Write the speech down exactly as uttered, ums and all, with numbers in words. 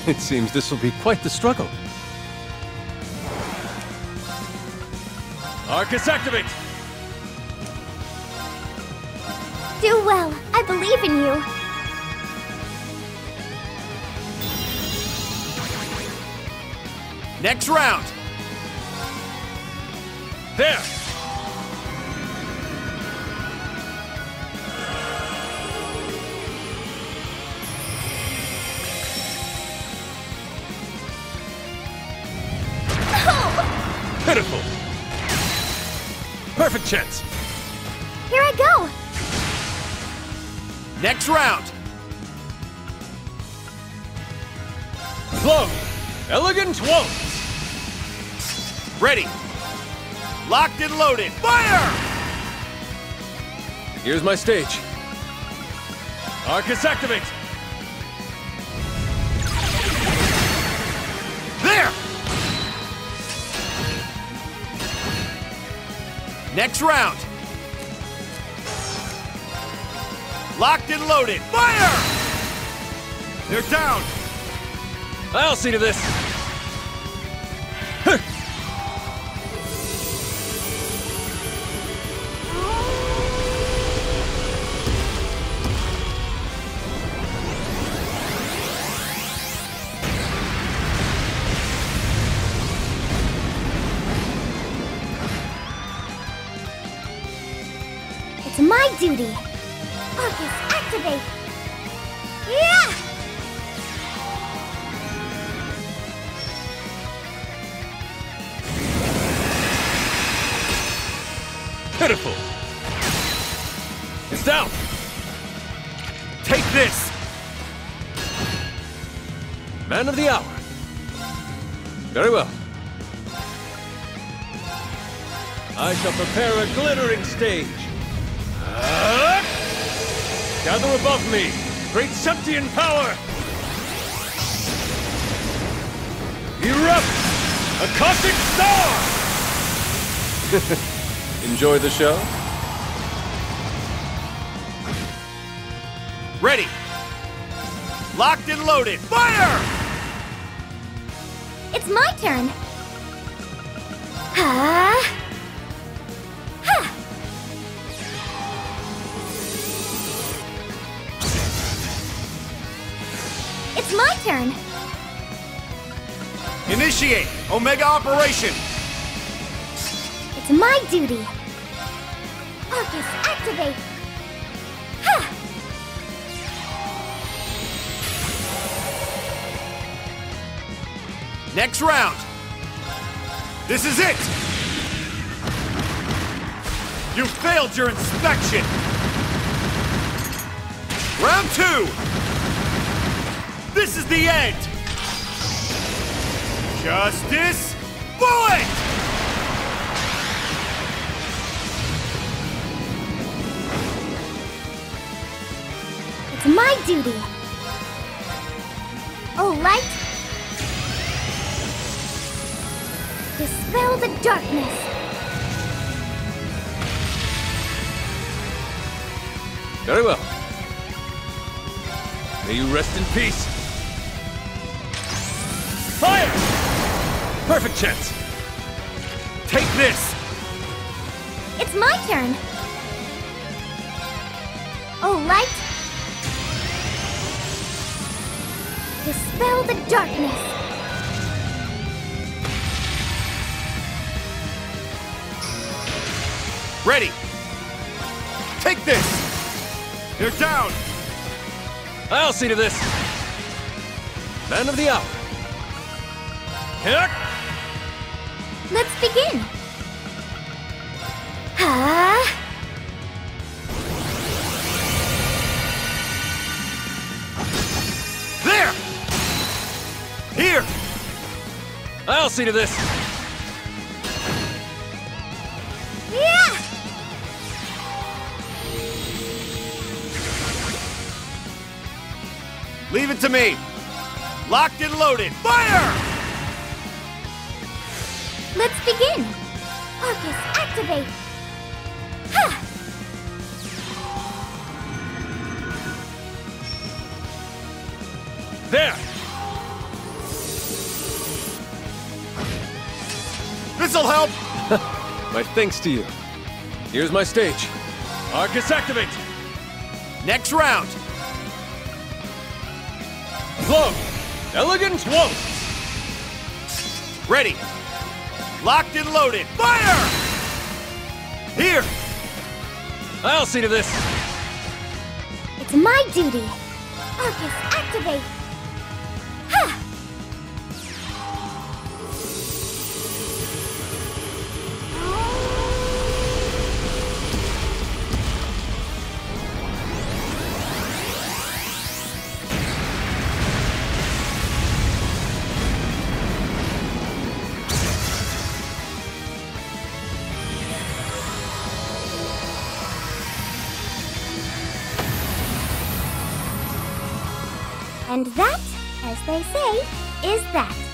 It seems this will be quite the struggle. Arcus, activate! Do well. I believe in you. Next round. There! Pitiful! Perfect chance! Here I go. Next round. Flow! Elegant woes! Ready. Locked and loaded. Fire! Here's my stage. Arcus, activate! There! Next round. Locked and loaded. Fire! They're down. I'll see to this. It's my duty. Arcus, activate. Yeah! Pitiful! It's down! Take this. Man of the hour. Very well. I shall prepare a glittering stage. Ah! Gather above me, great Septian power! Erupt! A cosmic star! Enjoy the show? Ready. Locked and loaded. Fire! It's my turn. Ah! Ha! It's my turn. Initiate Omega Operation. It's my duty. Arcus, activate. Ha! Next round. This is it. You failed your inspection. Round two. This is the end. Justice Bullet! It's my duty. Oh, light. Dispel the darkness. Very well. May you rest in peace. Fire! Perfect chance. Take this. It's my turn. Oh, light. Dispel the darkness. Ready. Take this. They're down. I'll see to this. Man of the hour. Hick! Let's begin. Ah! There! Here! I'll see to this. Yeah! Leave it to me. Locked and loaded. Fire! Let's begin. Arcus, activate. Ha! There! This'll help! My thanks to you. Here's my stage. Arcus activate! Next round! Flow! Elegant Flow! Ready! Locked and loaded! Fire! Here! I'll see to this! It's my duty. Arcus, activate. Ha! And that, as they say, is that.